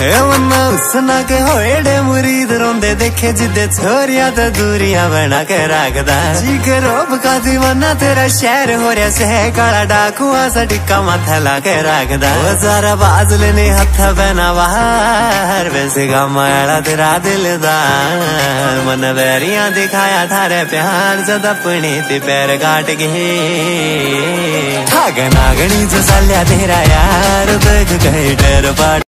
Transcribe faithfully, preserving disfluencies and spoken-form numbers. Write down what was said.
सुना के होए मुरीद रोंदे देखे जिदे छोरिया तो दूरिया बना के रखदा जी के रोब का दीवाना तेरा शहर हो रहा से काला डाकुआ सा टिक्का माथा ला के रखदा जरा बाजल ने हथ बना बाहर वैसे का माड़ा तेरा दिलदार मन बैरिया दिखाया थारे प्यार जद अपनी ते पैर काट के नागनी जो सालिया तेरा यार देख गए डर